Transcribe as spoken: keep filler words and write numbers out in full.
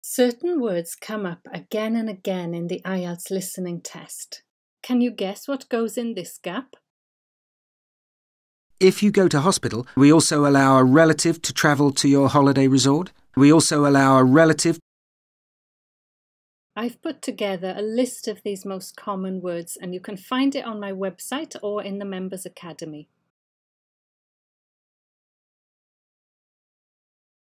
Certain words come up again and again in the I E L T S listening test. Can you guess what goes in this gap? If you go to hospital, we also allow a relative to travel to your holiday resort. We also allow a relative. I've put together a list of these most common words and you can find it on my website or in the Members Academy.